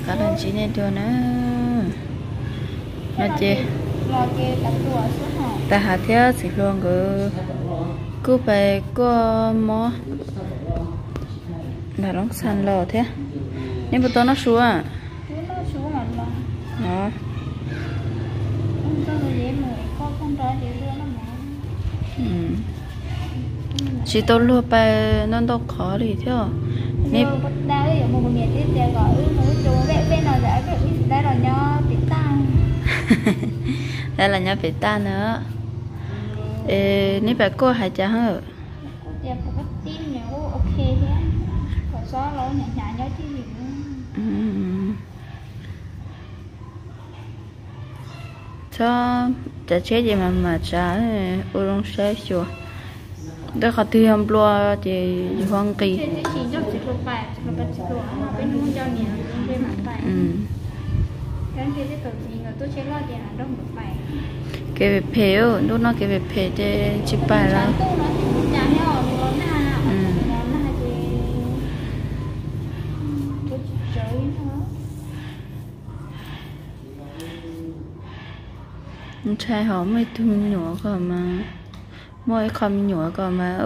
cả lần chỉ nên cho nó chị ta hạt theo chỉ luôn cứ phải có mó là nó săn lò thế nhưng mà tôi nó xuống à nó chỉ tôi luônไปnó đâu khó đi theo nếu đây một miền tiếp theo gọi núi chùa bên nào giải đây là nho bị tan đây là nho bị tan nữa nếu phải cô hay chả hả đẹp một cái tim nếu ok thế còn xóa lỗi nhẹ nhàng nhớ chứ gì cho chả chết gì mà chả u đông xe chùa đó khó thi hôm lúa thì hoang kỳ cái về phèo lúc nó cái về phèo để chụp bài là trai họ mới thương nhỏ cơ mà mỗi không nhỏ cơ mà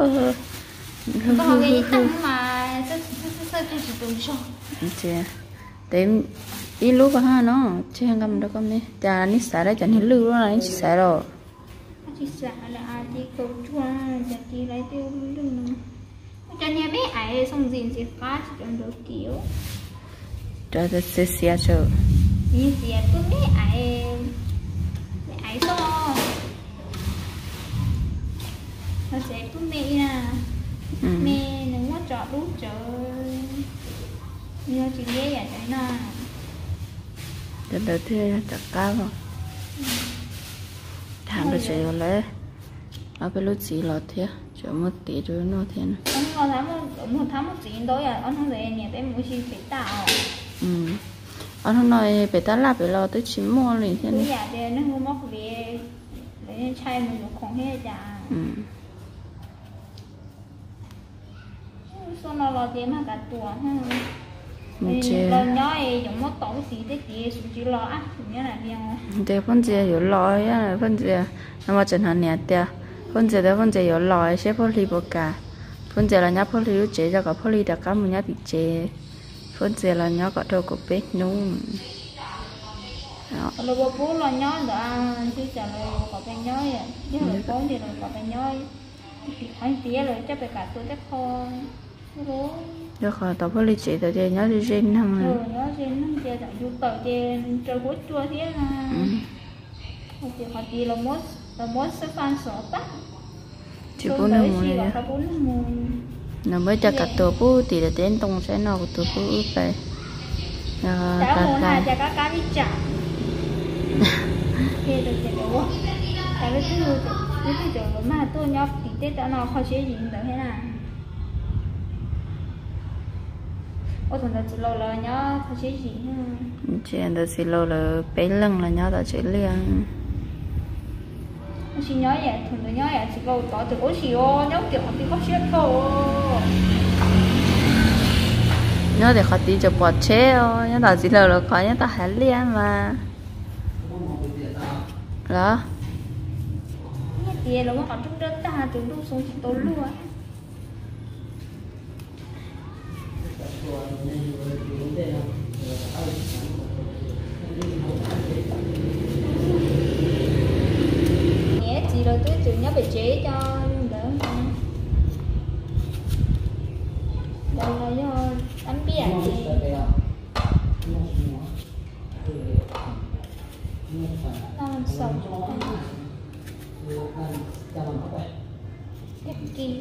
có cái tăng mà sẽ chỉ tốn số chị để đi lúc ha nó chứ không cầm đâu con đi chả nít xả đấy chẳng hiểu lưu đó là nít xả rồi chỉ xả là đi cầu chua chả đi lấy tiêu lưu nữa cho nhà bé ấy xong gì phát chỉ cần được kiểu cho tôi sẽ xả cho như gì cứ bé ấy to nó sẽ cứ mẹ à mẹ nếu mà chọn đúng chợ như chị ghé vậy đấy nè cho đỡ thế chặt cá vào thằng được chơi rồi lấy ở cái lúc gì lọt thế cho một tí rồi nó thế này ông một tháng một chuyện tối à ông không để nhà bé mua gì phải tạo ông không nói phải ta làm phải lo tới 9 mùa liền thế này dạ thì nó không móc về để chay mình một khoảng hết dạ sao nó lo tiền mà cả tuổi ha lần nhói dùng mất tổ gì thế chị sụt chỉ lo á nhớ là riêng để phân chia有lo呀分chia那么正常年的分chia的分chia有lo些phân离不cả phân chia là nhá phân离chế ra cả phân离đặc cả một nhá bị chế phân chia là nhá cả đâu có biết nhung rồi bố lo nhói đã chứ trả lời có cái nhói à chứ rồi có gì rồi có cái nhói anh tía rồi chắc phải cả tôi chắc thôi được rồi tao phải lý chế tao chơi nhớ đi trên thằng này nhớ trên thằng chơi tại du tàu chơi chơi bút chua thế là thì họ chỉ là mốt sẽ phan sổ tắt chỉ bún nước mùi nó mới cho cả tổ bút thì để đến tông sẽ nào của tổ bút ướp về cháu muốn là cho cá đi chả kia được chạy đủ tại vì cái chỗ mà tôi nhóc thì tết đó nó không chế gì được thế nào ôi thằng đó chỉ lâu là nhớ không chế gì chuyện đó chỉ lâu là bé lưng là nhớ đã chế liền chỉ nhớ vậy thằng đó nhớ vậy chỉ lâu tỏ từ ôi chỉ ô nhớ kiểu học thì có chết thôi nhớ để khó tí cho bỏ chế ô nhớ đó chỉ lâu là khó nhớ ta hãy liền mà đó thì là nó còn chút đất ta từ lúc xuống chỉ tối luôn nhé chị rồi tôi chịu nhớ phải chế cho đỡ đây là do tắm biển gì nó làm sầu cái kia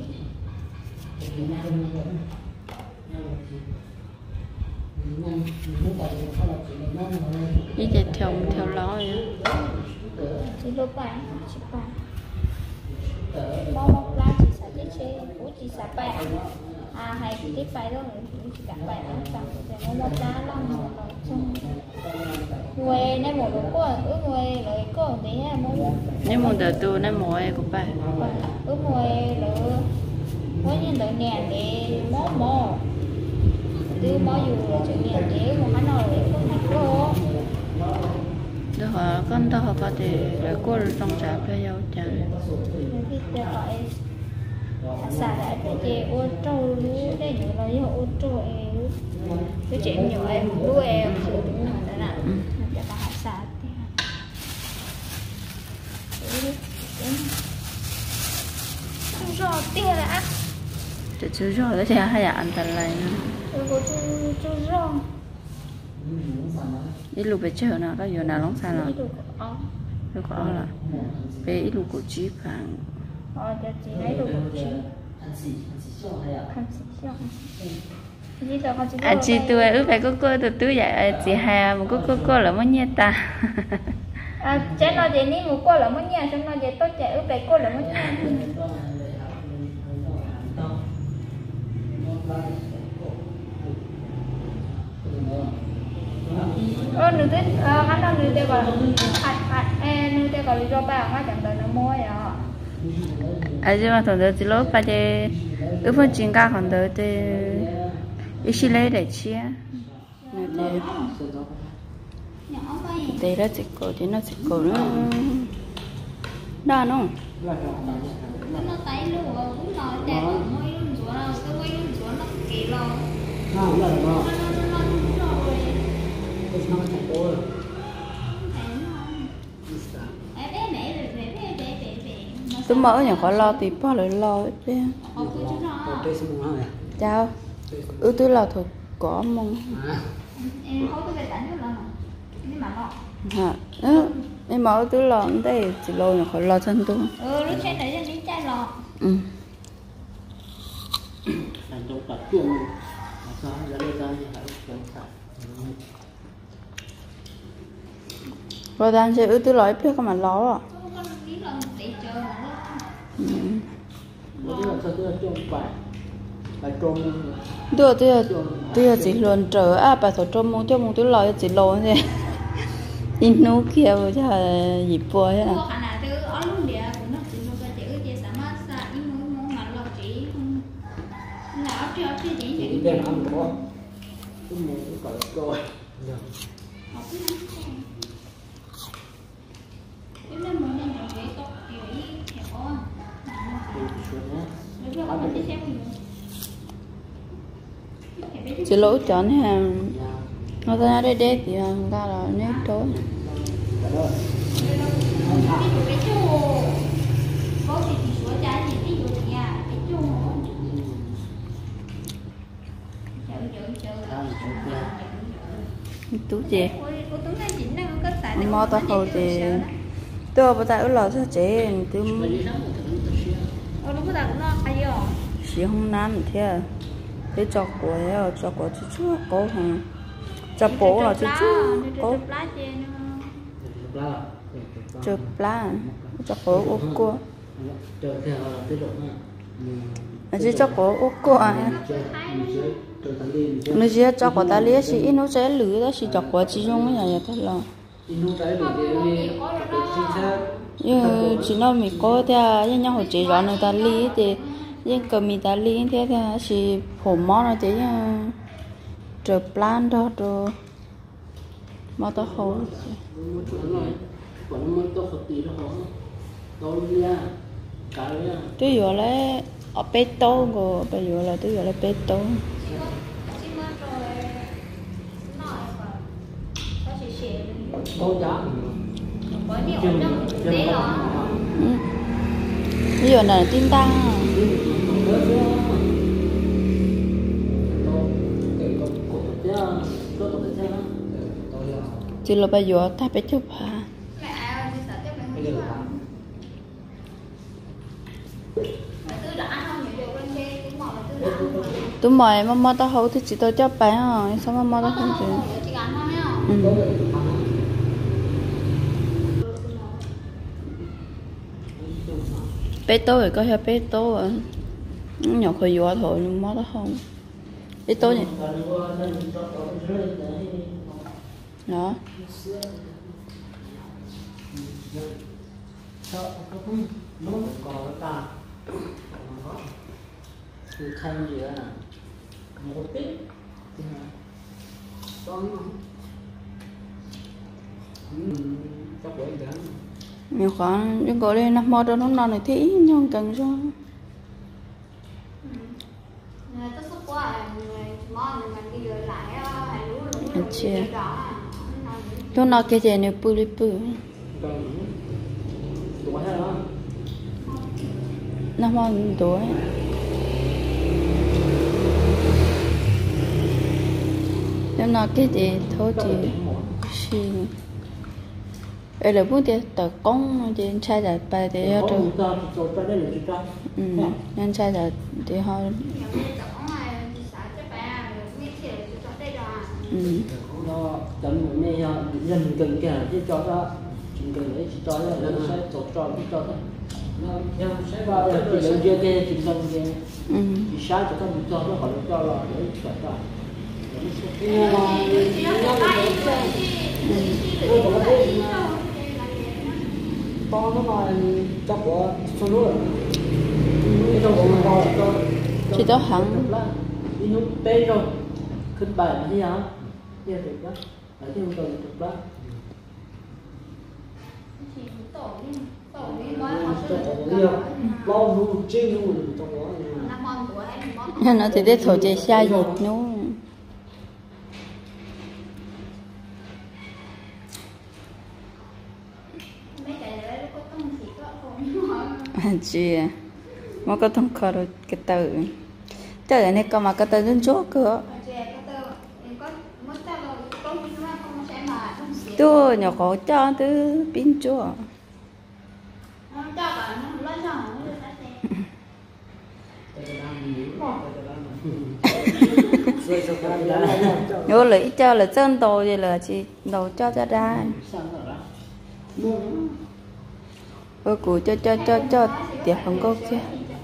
đi chạy theo ló vậy chỉ lô bài chỉ bài bao lá chỉ xả chết chế cũng chỉ xả bài hay cái tiếp bài đó cũng chỉ cả bài ăn tặng để nó lá lắm rồi chung quê này một lúc có quê rồi có tí mua nếu một đợt tu nó mua của bà quê rồi có những đợt nè để mó từ bao nhiêu rồi chuyện nè để một cái nào để họ con đó họ có thể là cô trong trà bây giờ trà thì để gọi xả lại để chị ô trâu lú để nhớ là yêu ô trâu em cái chuyện nhỏ em lú em sự tính nào đó là để bà xả chú rò tia đã chú rò đó thì hay là ăn tạt lại chú rò ít lục về chờ nào có giờ nào lóng xa nào lúc có là về ít lục của chí phẳng giờ chị lấy đồ của chị anh chị tôi ước phải có cô từ vậy chị hà một cô là mấy nhiêu ta chế nó vậy ní một cô là mấy nhiêu cho nó vậy tôi chạy ước phải cô là mấy nhiêu nữ tuyết hắn đang nữ tuyết gọi nữ tuyết gọi cho bà ngay chẳng đợi nó mua vậy à chứ mà thằng đó chỉ lối phải để ước phần chuyên gia còn đợi để ít xí lấy để chia để đó chỉ cổ thì nó chỉ cổ nữa đó nó nó tay luôn cũng nói đẹp môi luôn chúa nào cái môi luôn chúa nó kỳ lo tôi mở nhà khỏi lo thì bao lời lo chứ chào tôi là thuộc có mong hả em mở tôi lo đây chỉ lo nhà khỏi lo chân tôi lúc trên đấy đi chai lò rồi đang chơi tôi lo biết có mà lo à tôi chỉ luôn trở à bà số trôm mông cho mông tôi lo chỉ lo thế in nấu kia rồi chứ gì bùa thế nào chỉ lỗi chọn hàng nó ra đây đế thì người ta là nét tối tú gì mò tao hồi thì tôi bắt đầu là sao chế tôi chỉ không nắm thế để cho của chú chú cố hả cho bố là chú chú cố chụp lá cho bố ốp cua chỉ cho bố ốp cua nó chỉ cho của ta lấy chỉ nó sẽ lử đó chỉ cho của chỉ dùng cái này thôi là nhưng chỉ nó mình có theo nhưng nhau hồi chỉ rõ người ta lấy thì nhưng cầm mình ta lấy theo theo chỉ phổ món nó chỉ chụp plan đó rồi mà tao không tôi vừa lấy ở bê tô rồi bây giờ là tôi vừa lấy bê tô bây giờ là tin ta chỉ là bây giờ ta phải chụp hả tôi mời mama tao hấu thì chỉ tôi cho bé rồi sao mama tao không chịu bé tô rồi có theo bé tô à nhỏ khơi gió thôi nhưng mama tao không bé tô nhỉ đó thanh gì à một tí con nhiều khoản những cái này nằm mò đó nó ngon này thì nhưng cần cho chưa cho nó cái gì này bự bự nằm mò tuổi cho nó cái gì thôi thì xin đây là bút tiền tờ công thì trai giải bài để cho nên trai giải thì họ nó chấm này dần gần kia chứ cho nó chừng gần đấy cho nó sẽ tổ tròn cho nó sẽ vào thì lần kia kia chừng gần kia thì sáng cho nó cho nó khỏi cho là để chuẩn ra to nó mà cho của số nữa chỉ có hẳn đi nút tê rồiขึ้นไปที่ฮะเนี่ยถูกปะไหนที่มันถูกปะbao nhiêu trên luôn trong đó nó thì để thổi chơi xa nhiệt nó chị mà có thông khờ rồi cái từ trời này có mà cái từ đến chỗ cửa tôi nhỏ khó cho từ pin chúa nhớ lấy cho là chân đồ thì là chị đầu cho ra ôi cụ cho tiệc không có kia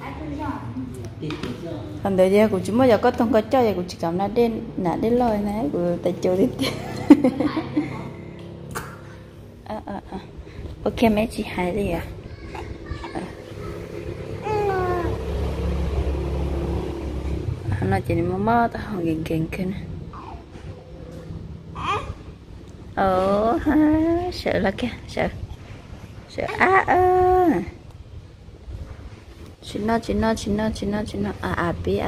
còn đời giờ cụ chỉ mới giờ có thông có cho giờ cụ chỉ cảm nãy đến lời này cụ tại chỗ đi ok mấy chị hay đi à nó chỉ mà mơ tao không ghiền kia nè sợ là kia sợ Chín nó à bí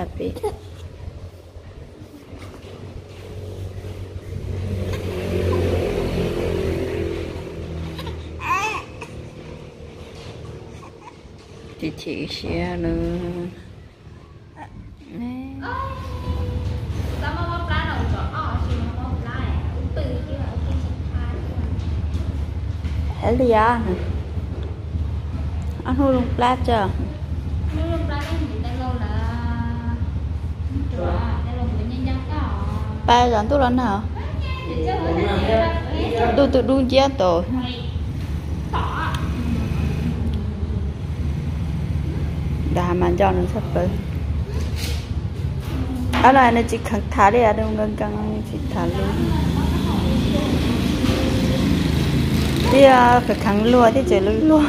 chị xe luôn hả đi à anh hôi luôn plat chưa ba lần tôi lần hả tôi tự đun chia tổ đã mà cho nó sắp tới ở đây nó chỉ khẳng thả đi à đâu ngân căng chỉ thả luôn thì phải khẳng lùa thì chỉ lùa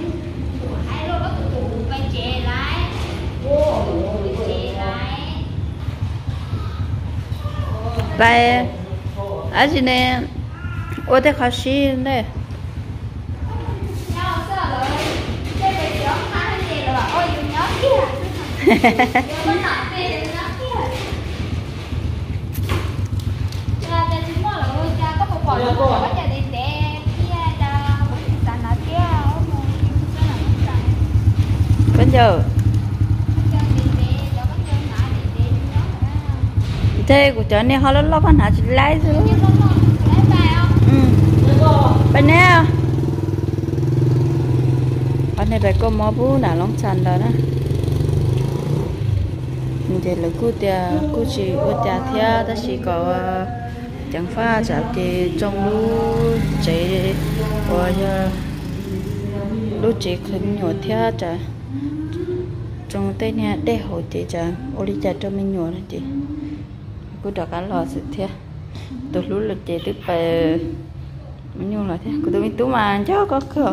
vậy ở trên này ở đây khó xin đây bây giờ thế của cháu này họ lo con hả chị lái rồi bên này bên này phải có mỏ bú nào lóng chăn đó nè thì là cô chị ở nhà theo ta chỉ có chẳng pha chả thì trong lúc chị rồi lúc chị khẩn nhỏ theo chả trong tay nhà để hỗ trợ chả ô đi chả cho mình nhỏ này chị cô đọc ăn lò sự thế tôi lúc là chị tiếp về nhiều là thế cô tôi biết tú mà cháu có cửa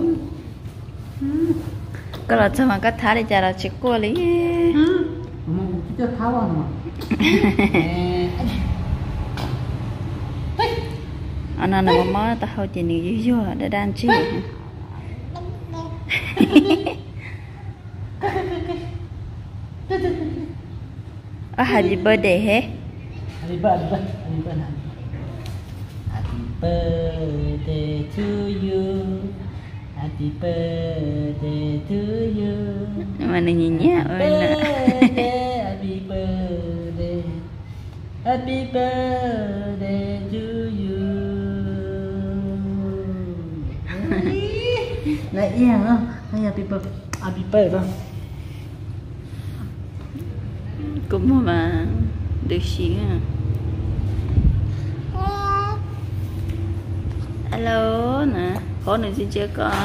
cái là sao mà cắt thả đi chả là chị cô lý chưa tháo mà anh nào mà má ta hơi chỉ nghĩ dữ để đan chứ happy birthday he Happy birthday to you. Happy birthday to you. mà này nhìn nhá ơi nè Happy birthday. Happy birthday to you. Lại yên không? Hay happy birthday. Happy birthday không? cũng mà được xí à. Alo nè phone này xin chưa con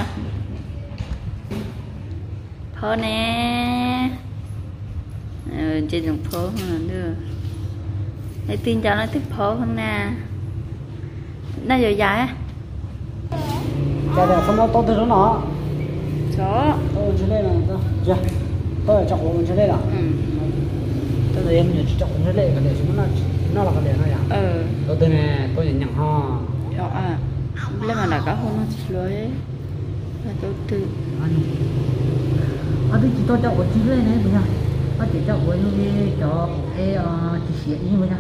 phone nè trên dòng phố không được hãy tin cho nó thích phố không nè nó dài dài á Cái này không có tốt từ nó chó tôi trên đây là chưa tôi ở trong của mình trên đây là tôi thấy em nhớ trọng trên đây cái này chúng nó là cái này thôi à tôi tên này tôi nhận nhận ho chó à lấy mà là có không nó chỉ lối ấy là tôi tự tôi chỉ tôi trọng của trên đây này bây giờ tôi chỉ trọng của những cho cái chỉ xịn như vậy nha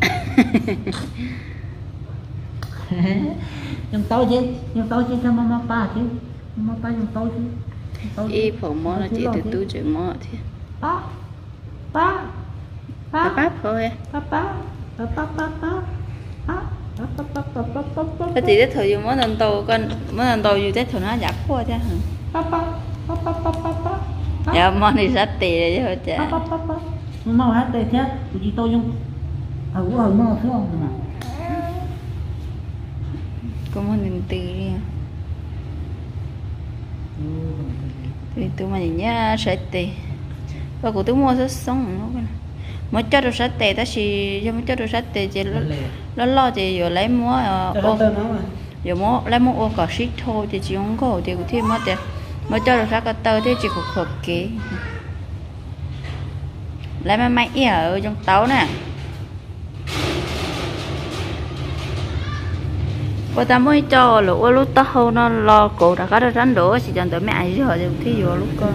nhưng tôi chứ cho mama pa chứ mama pa nhưng tôi chứ y phòng món là chỉ từ tôi chuyện món thì pa bắp thôi pa cái gì đấy thời dùng món lần đầu con món lần đầu dùng tết thường nó giặt qua chứ dạ món này rất tệ chứ chả mau hát tệ thế chị tôi dùng ở mau thứ không mà có món nhìn tì đi thì tôi mà nhìn nhá sẽ tệ và của tôi mua rất sống nó mới cho được sát tệ ta chỉ cho mới cho được sát tệ chỉ lo thì rồi lấy múa rồi múa lấy múa ô cả shit thôi thì chỉ không có thì cũng thêm mất tiền mới cho được sát cái tơ thì chỉ có khổ kế lấy máy máy ở trong táo nè cô ta mới cho lũ lúc tao hô nó lo cổ đã có được rắn đổ chỉ chẳng tới mẹ gì rồi thì vô lúc con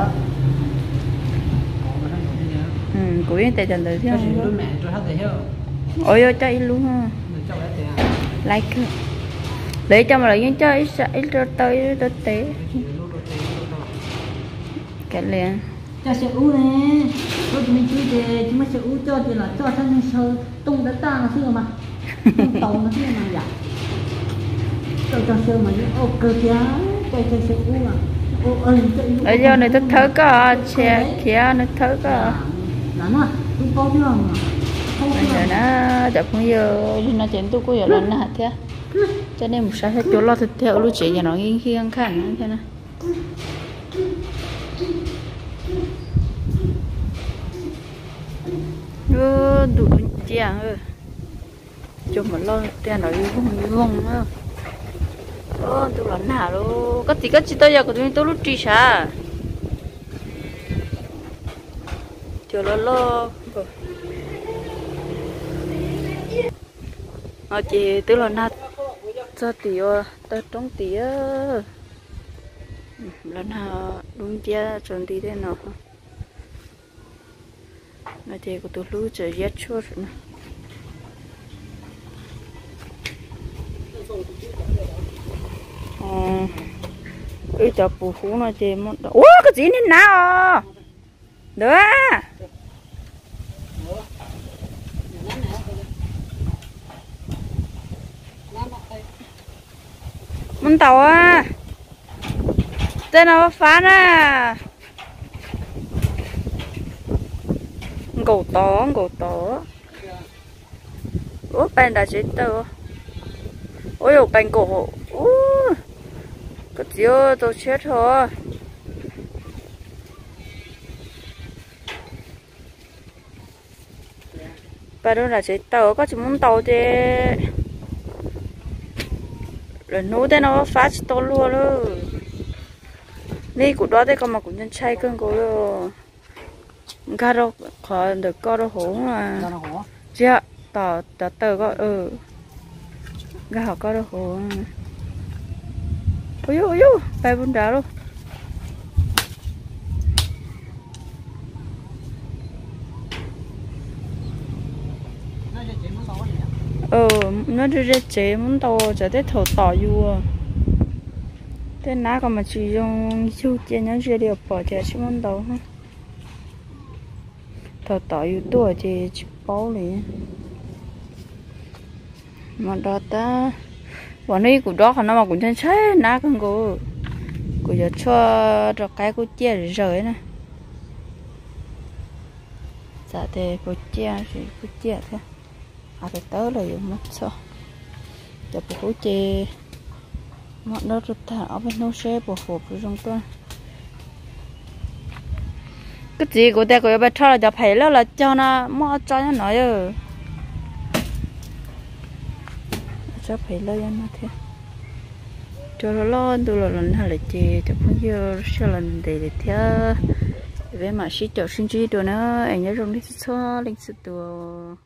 của yên tại trận tới theo ôi ơi chơi luôn ha like để cho mà lại chơi ít tới tế cái liền cho sẽ u nè tôi mình chui về chúng mình sẽ u cho thì là cho sang sơ tung đã ta là xưa mà tàu nó thế mà vậy cho sơ mà những ô cơ kia cho sẽ u mà ô ơi ở giờ này tôi thở có xe kia nó thở có nó tôi có biết không bây giờ nó chậm không giờ nó chém tôi có giờ lần nào thế cho nên một sao hết chỗ lo thịt theo lúc chị nhà nó nghiêng khiêng khăn thế này đủ chèn ơi cho mà lo tiền nó vung á tôi lần nào luôn cái gì tôi giờ của tôi lúc chi sao cho lo chị tức là nát cho tí tôi trống tí lần nào đúng chưa chuẩn tí thế nào là chị của tôi lúc chờ giết chua rồi ít cho bù phú nó chị muốn ủa cái gì nên nào được muốn tàu à tên nào phá nè cầu to ủa bên đã chết đâu ôi ôi bên cổ cái gì tôi chết rồi bên đó là chết tàu có chỉ muốn tàu chứ rồi nấu tên nó phát to luôn đó này của đó đây còn mà cũng nhân chay cơn cô rồi cá đâu khỏi được co đâu hổ mà dạ tờ có cái họ có đồ hồ ôi ôi bay bún đá luôn nó đi ra chế muốn tàu cho tới thầu tỏ vua thế ná còn mà chỉ dùng chú chế nhớ chưa được bỏ chế chỉ muốn tàu ha thầu tỏ vua tua chế chỉ bao liền mà đó ta bọn này của đó nó mà cũng chân chế ná con cô của giờ cho cái của chế rồi nè dạ thì của chế thì của chế thôi à cái tớ là dùng mất sao giờ bộ chè mọi nó rất thà ở bên nấu xe bộ hộp rồi trong tôi cái gì của ta của bà cho là phải là cho nó mua cho nó nói rồi cho phải lo cho nó thế cho nó lo tôi là lần hai là chè cho cũng như sẽ lần để theo về mà sĩ cho sinh trí đồ nữa anh nhớ trong lịch sử lịch sử đồ